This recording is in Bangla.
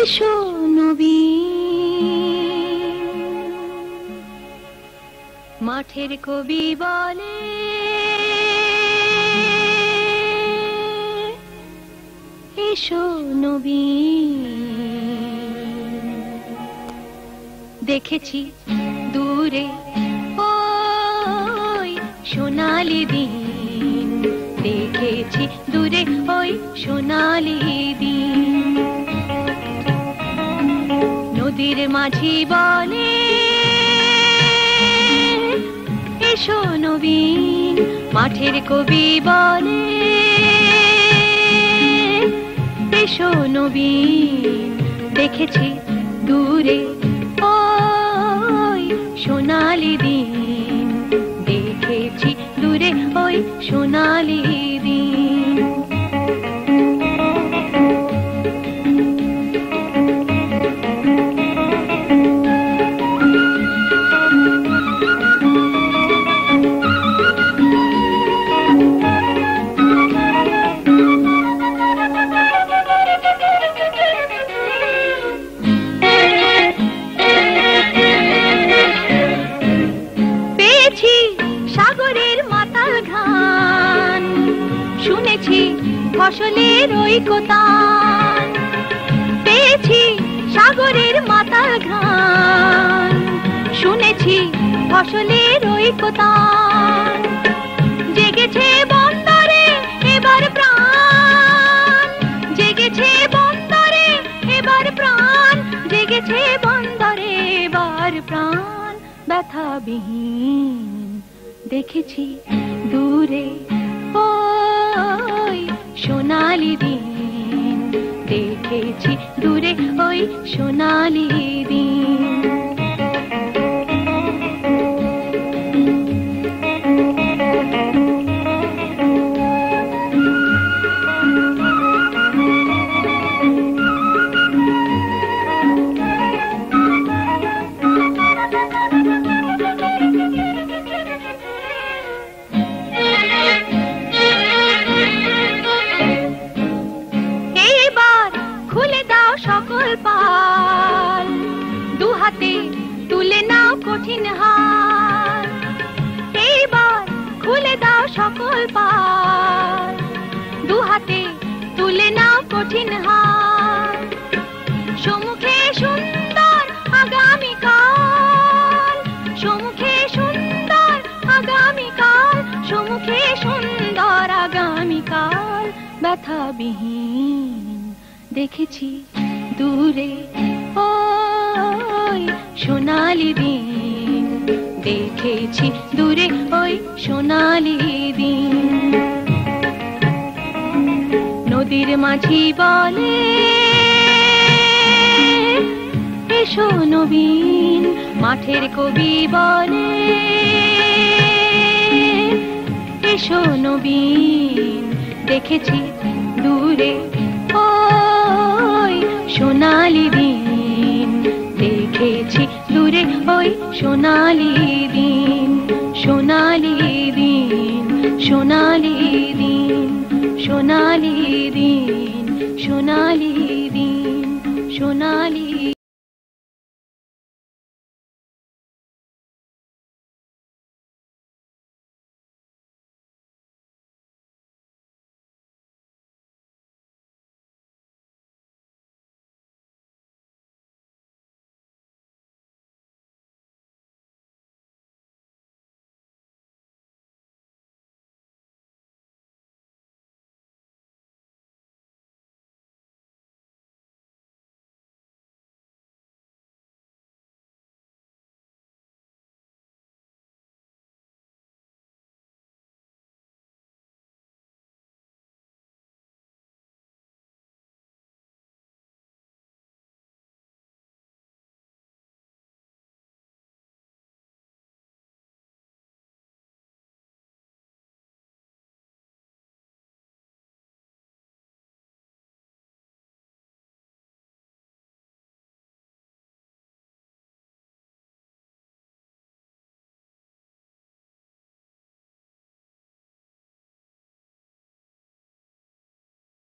এসো নবীন। মাঠের কবি বলে এসো নবীন। দেখেছি দূরে ওই সোনালি দিন, দেখেছি দূরে ওই সোনালি দিন। নদীর মাঝি বলে এসো নবীন। মাঠের কবি বলে এসো নবীন। দেখেছি দূরে ওই সোনালি দিন, দেখেছি দূরে ওই সোনালি দিন। সাগরের মাতাল ঘ্রাণ, শুনেছি ফসলের ঐকতান। পেয়েছি সাগরের মাতাল ঘ্রাণ, শুনেছি ফসলের ঐকতান। জেগেছে বন্দরে এবার প্রাণ, জেগেছে বন্দরে এবার প্রাণ, জেগেছে বন্দরে এবার প্রাণ। ব্যথাবিহীন দেখেছি দূরে ওই সোনালি দিন, দেখেছি দূরে ওই সোনালি দিন। সকল পাল দুহাতে তুলে নাও কঠিন হাল। এইবার খুলে দাও সকল পাল, দুহাতে তুলে নাও কঠিন হাল। সম্মুখে সুন্দর আগামীকাল, সম্মুখে সুন্দর আগামীকাল, সম্মুখে সুন্দর আগামীকাল। ব্যথাবিহীন দেখেছি দূরে ওই সোনালি দিন, দেখেছি দূরে ওই সোনালি দিন। নদীর মাঝি বলে এসো নবীন। মাঠের কবি বলে এসো নবীন। দেখেছি দূরে ওই সোনালি দিন, দেখেছি দূরে ওই সোনালি দিন। সোনালি দিন, সোনালি দিন, সোনালি দিন, সোনালি দিন, সোনালি